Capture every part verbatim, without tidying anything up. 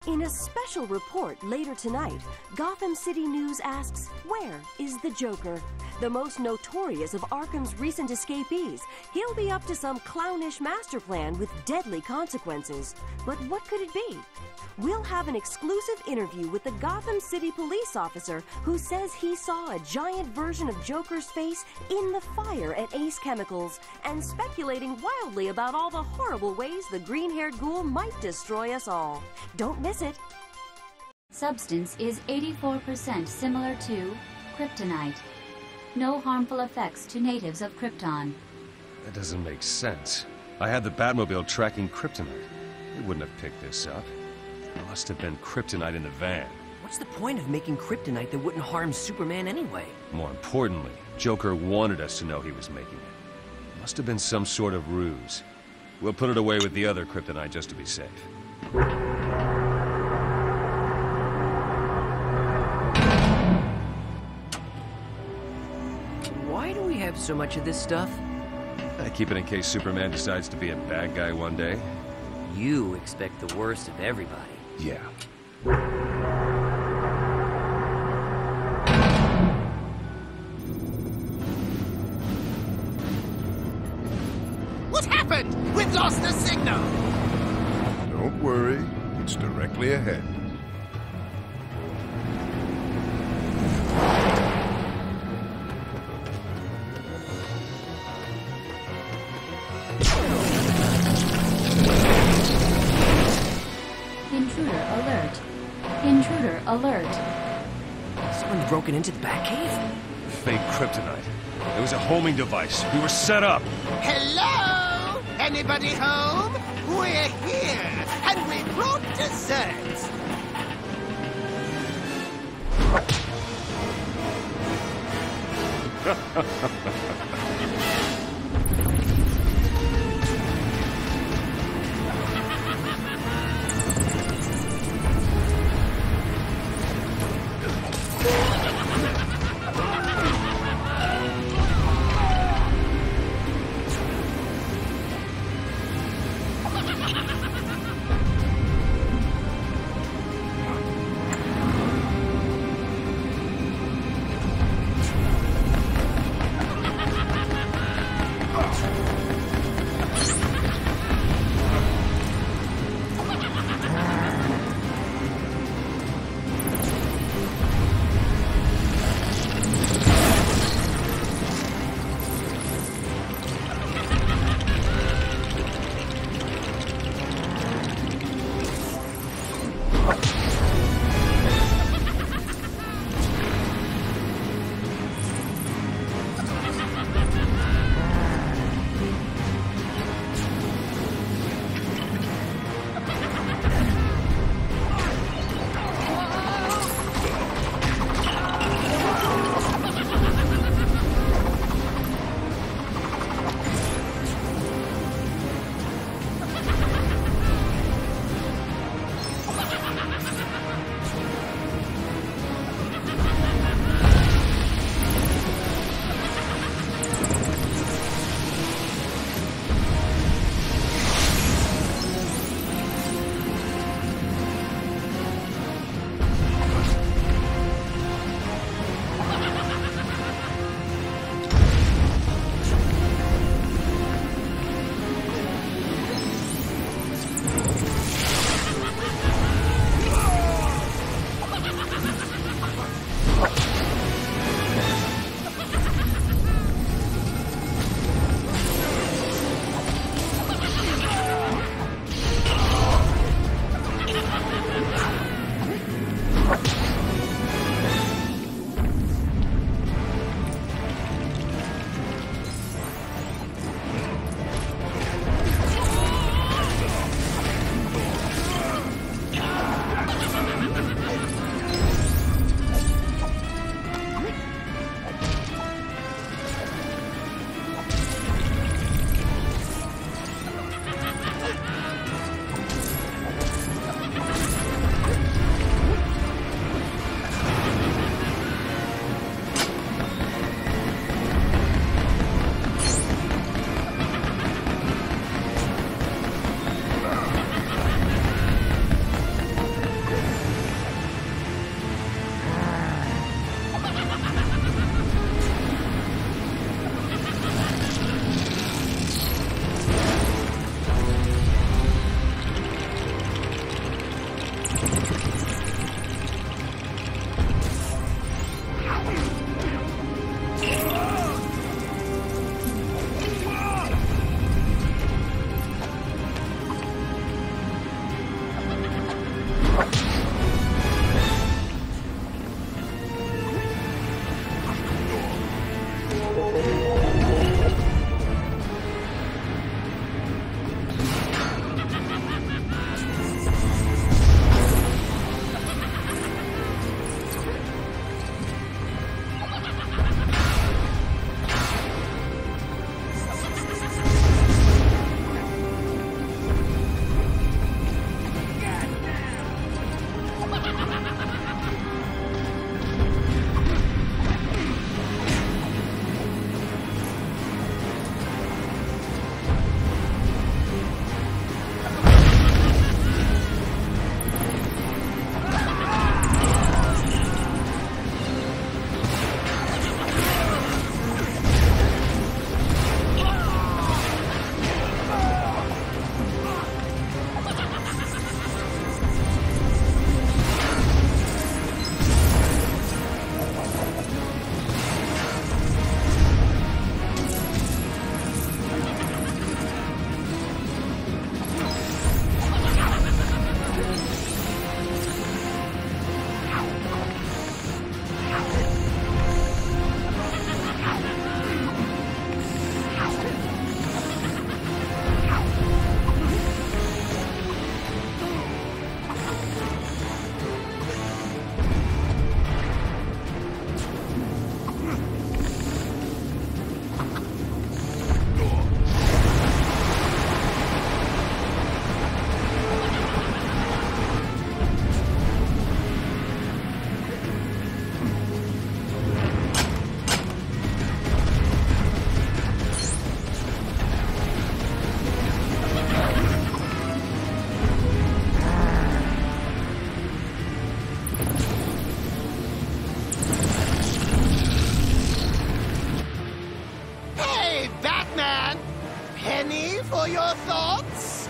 In a special report later tonight, Gotham City News asks, where is the Joker? The most notorious of Arkham's recent escapees. He'll be up to some clownish master plan with deadly consequences. But what could it be? We'll have an exclusive interview with the Gotham City police officer who says he saw a giant version of Joker's face in the fire at Ace Chemicals, and speculating wildly about all the horrible ways the green-haired ghoul might destroy us all. Don't miss it. Substance is eighty-four percent similar to kryptonite. No harmful effects to natives of Krypton. That doesn't make sense. I had the Batmobile tracking kryptonite. They wouldn't have picked this up. There must have been kryptonite in the van. What's the point of making kryptonite that wouldn't harm Superman anyway? More importantly, Joker wanted us to know he was making it. Must have been some sort of ruse. We'll put it away with the other kryptonite just to be safe. Why do we have so much of this stuff? I keep it in case Superman decides to be a bad guy one day. You expect the worst of everybody. Yeah. What happened? We've lost the signal! Don't worry. It's directly ahead. Intruder alert. Intruder alert. Someone's broken into the Batcave? Fake kryptonite. It was a homing device. We were set up. Hello? Anybody home? We're here, and we brought desserts. penny for your thoughts?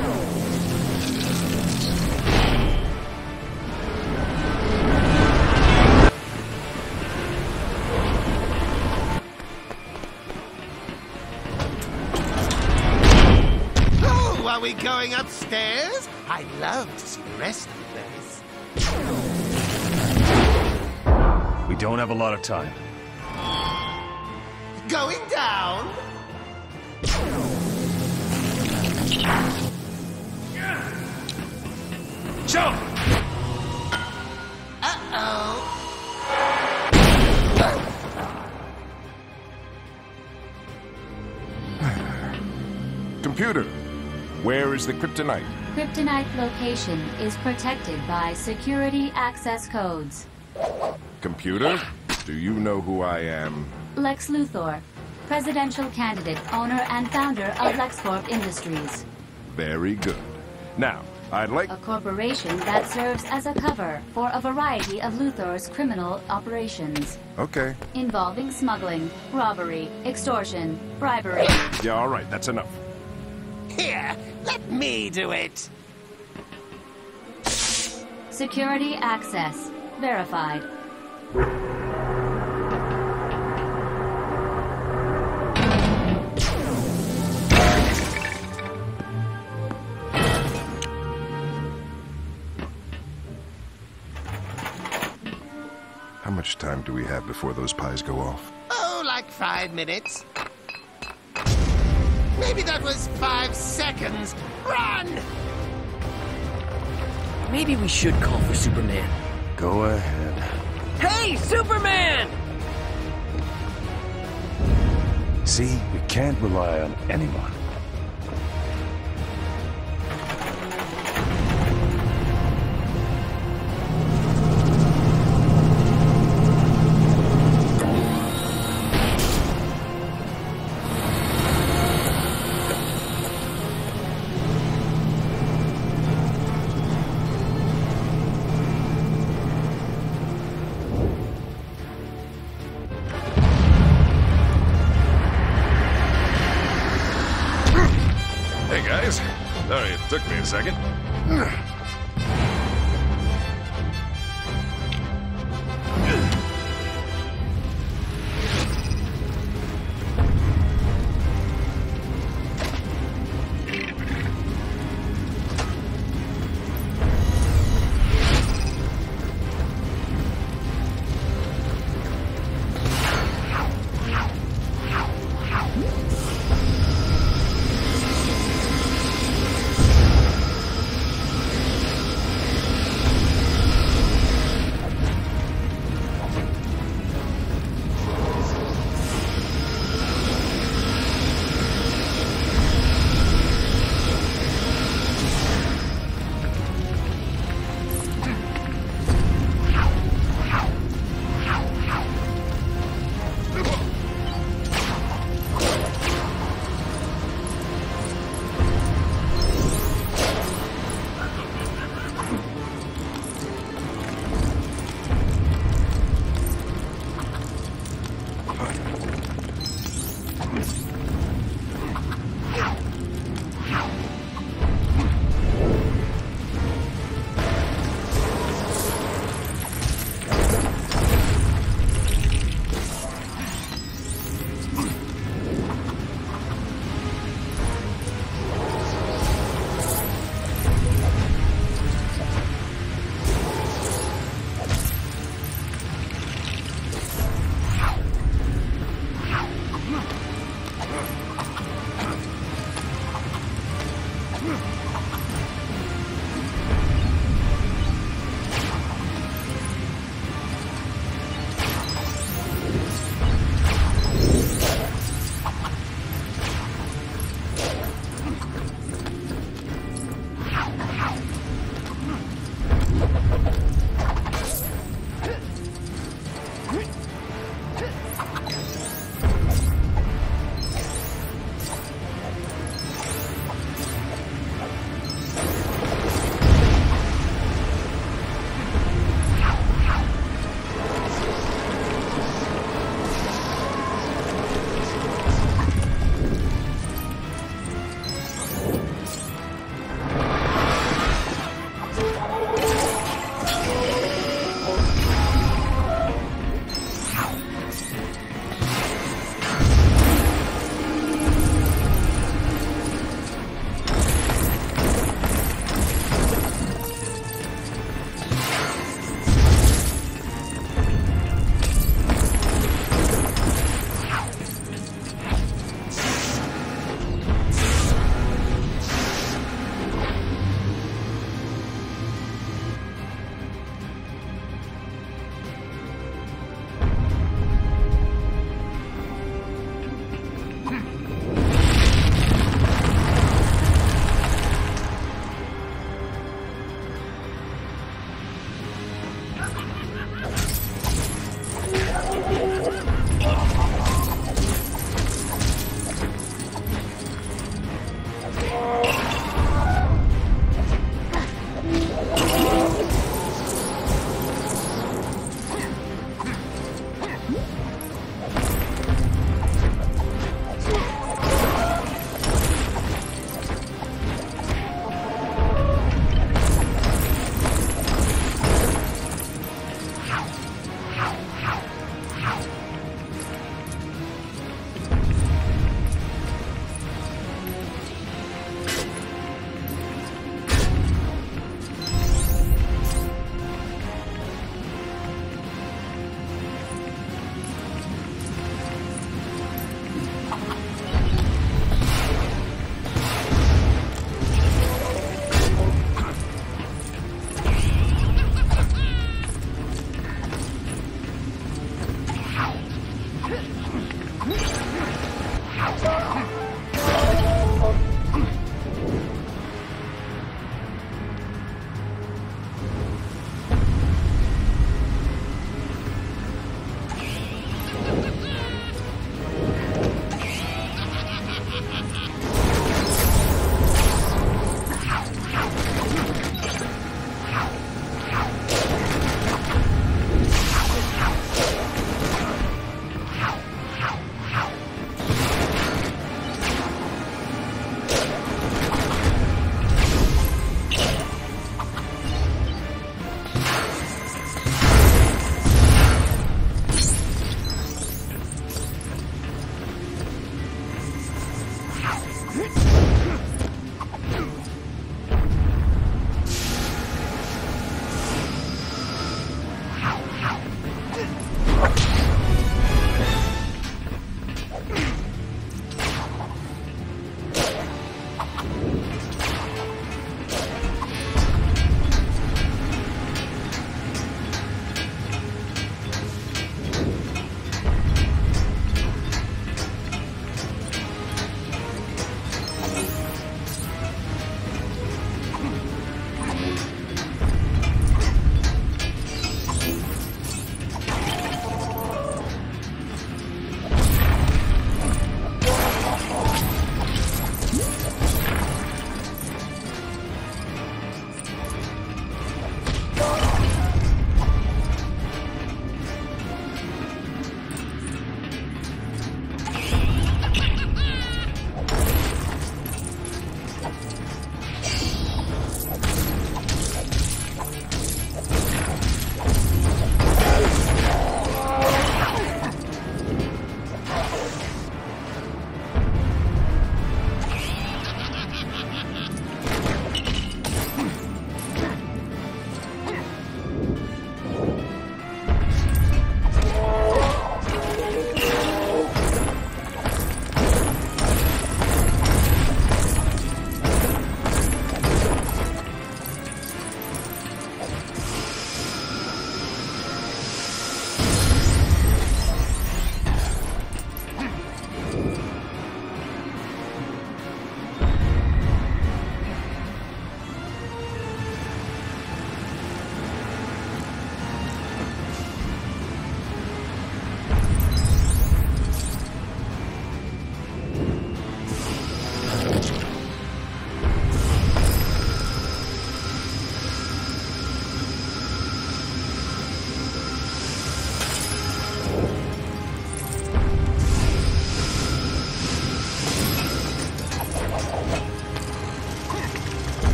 Oh, are we going upstairs? I'd love to see the rest of the place. We don't have a lot of time. Going down? Jump! Uh-oh. Computer, where is the kryptonite? Kryptonite location is protected by security access codes. Computer, do you know who I am? Lex Luthor, presidential candidate, owner and founder of LexCorp Industries, Very good. Now, I'd like... a corporation that serves as a cover for a variety of Luthor's criminal operations, Okay. involving smuggling, robbery, extortion, bribery. Yeah, all right, that's enough. Here, let me do it. Security access verified. How much time do we have before those pies go off? Oh, like five minutes. Maybe that was five seconds. Run! Maybe we should call for Superman. Go ahead. Hey, Superman! See, we can't rely on anyone. Hey guys, sorry it took me a second.